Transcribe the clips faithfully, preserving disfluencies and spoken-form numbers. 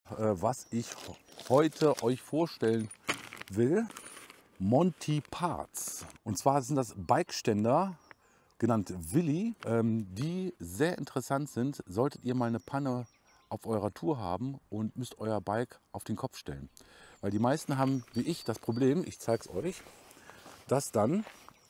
was ich heute euch vorstellen will. Monty Parts. Und zwar sind das Bikeständer, genannt Willi, die sehr interessant sind, solltet ihr mal eine Panne auf eurer Tour haben und müsst euer Bike auf den Kopf stellen. Weil die meisten haben, wie ich, das Problem, ich zeige es euch, dass dann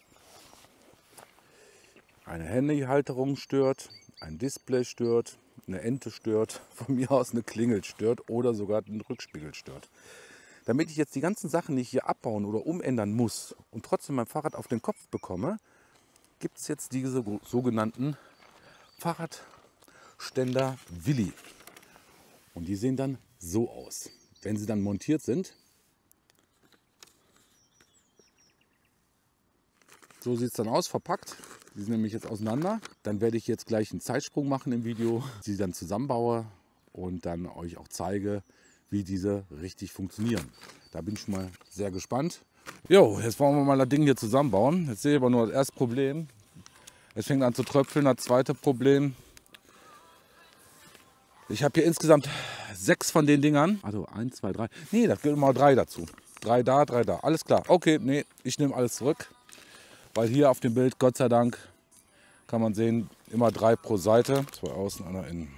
eine Handyhalterung stört, ein Display stört, eine Ente stört, von mir aus eine Klingel stört oder sogar ein Rückspiegel stört. Damit ich jetzt die ganzen Sachen nicht hier abbauen oder umändern muss und trotzdem mein Fahrrad auf den Kopf bekomme, gibt es jetzt diese sogenannten Fahrradständer Willi. Und die sehen dann so aus. Wenn sie dann montiert sind, so sieht es dann aus, verpackt. Die sind nämlich jetzt auseinander. Dann werde ich jetzt gleich einen Zeitsprung machen im Video, sie dann zusammenbaue und dann euch auch zeige, wie diese richtig funktionieren. Da bin ich schon mal sehr gespannt. Jo, jetzt wollen wir mal das Ding hier zusammenbauen. Jetzt sehe ich aber nur das erste Problem. Es fängt an zu tröpfeln. Das zweite Problem. Ich habe hier insgesamt sechs von den Dingern. Also eins, zwei, drei. Nee, da gehören mal drei dazu. Drei da, drei da. Alles klar. Okay, nee, ich nehme alles zurück. Weil hier auf dem Bild, Gott sei Dank, kann man sehen, immer drei pro Seite. Zwei außen, einer innen.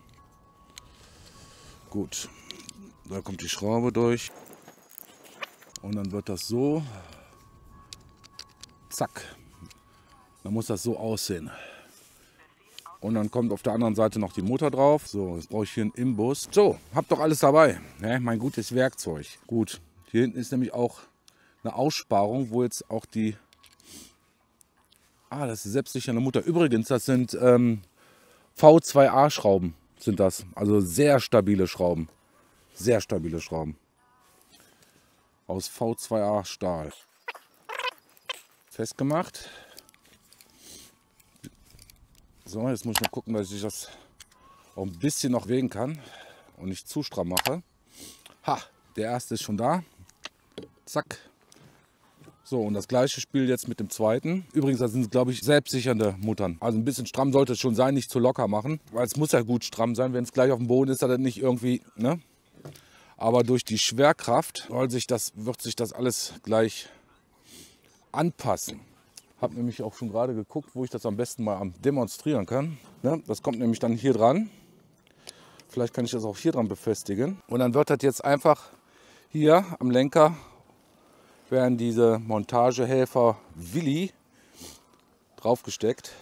Gut. Da kommt die Schraube durch. Und dann wird das so. Zack. Dann muss das so aussehen. Und dann kommt auf der anderen Seite noch die Mutter drauf. So, jetzt brauche ich hier einen Imbus. So, hab doch alles dabei. Ne, mein gutes Werkzeug. Gut, hier hinten ist nämlich auch eine Aussparung, wo jetzt auch die... Ah, das ist selbstsichernde Mutter. Übrigens, das sind ähm, V zwei A Schrauben. Sind das. Also sehr stabile Schrauben. Sehr stabile Schrauben. Aus V zwei A Stahl. Festgemacht. So, jetzt muss ich mal gucken, dass ich das auch ein bisschen noch wägen kann und nicht zu stramm mache. Ha, der erste ist schon da. Zack. So, und das gleiche Spiel jetzt mit dem zweiten. Übrigens, das sind, glaube ich, selbstsichernde Muttern. Also ein bisschen stramm sollte es schon sein, nicht zu locker machen. Weil es muss ja gut stramm sein, wenn es gleich auf dem Boden ist, dann nicht irgendwie, ne? Aber durch die Schwerkraft soll sich das, wird sich das alles gleich anpassen. Habe nämlich auch schon gerade geguckt, wo ich das am besten mal demonstrieren kann. Ne? Das kommt nämlich dann hier dran. Vielleicht kann ich das auch hier dran befestigen. Und dann wird das jetzt einfach hier am Lenker, werden diese Montagehelfer Willi draufgesteckt.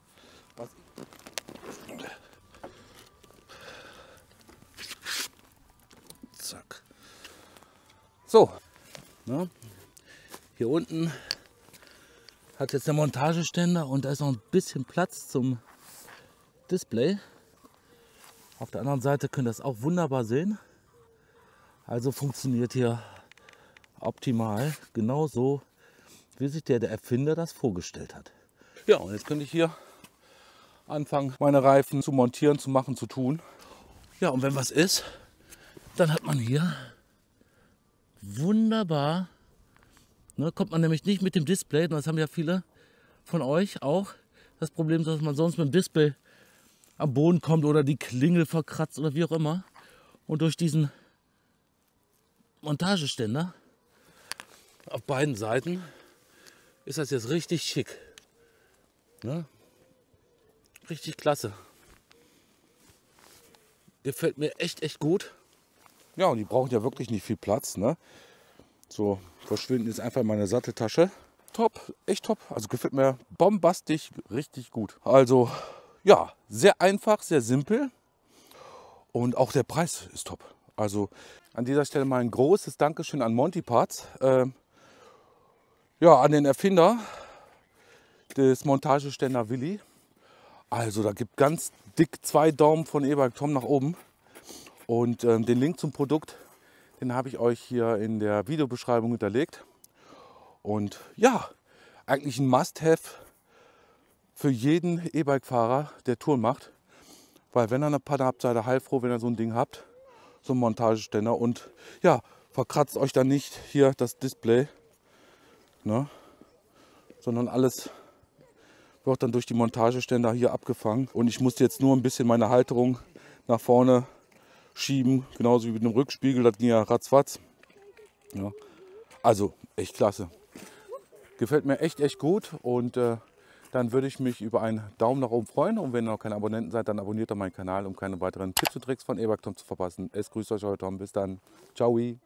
Zack. So. Ne? Hier unten hat jetzt der Montageständer und da ist noch ein bisschen Platz zum Display. Auf der anderen Seite könnt ihr das auch wunderbar sehen. Also funktioniert hier optimal, genauso wie sich der, der Erfinder das vorgestellt hat. Ja, und jetzt könnte ich hier anfangen, meine Reifen zu montieren, zu machen, zu tun. Ja, und wenn was ist, dann hat man hier wunderbar. Ne, kommt man nämlich nicht mit dem Display, das haben ja viele von euch auch, das Problem, dass man sonst mit dem Display am Boden kommt oder die Klingel verkratzt oder wie auch immer. Und durch diesen Montageständer auf beiden Seiten ist das jetzt richtig schick. Ne? Richtig klasse. Gefällt mir echt, echt gut. Ja, und die brauchen ja wirklich nicht viel Platz. Ne? So, verschwinden jetzt einfach in meine Satteltasche. Top, echt top. Also gefällt mir bombastisch, richtig gut. Also ja, sehr einfach, sehr simpel. Und auch der Preis ist top. Also an dieser Stelle mal ein großes Dankeschön an Monty Parts. Ähm, ja, an den Erfinder des Montageständer Willi. Also da gibt ganz dick zwei Daumen von E-Bike Tom nach oben. Und ähm, den Link zum Produkt, den habe ich euch hier in der Videobeschreibung hinterlegt. Und ja, eigentlich ein Must-Have für jeden E-Bike-Fahrer, der Touren macht. Weil wenn ihr eine Panne habt, seid ihr heilfroh, wenn ihr so ein Ding habt. So ein Montageständer. Und ja, verkratzt euch dann nicht hier das Display. Ne? Sondern alles wird dann durch die Montageständer hier abgefangen. Und ich musste jetzt nur ein bisschen meine Halterung nach vorne schieben, genauso wie mit dem Rückspiegel, das ging ja ratzfatz. Ja. Also echt klasse. Gefällt mir echt, echt gut und äh, dann würde ich mich über einen Daumen nach oben freuen und wenn ihr noch keine Abonnenten seid, dann abonniert doch meinen Kanal, um keine weiteren Tipps und Tricks von E-Bike Tom zu verpassen. Es grüßt euch, euer Tom. Bis dann. Ciao.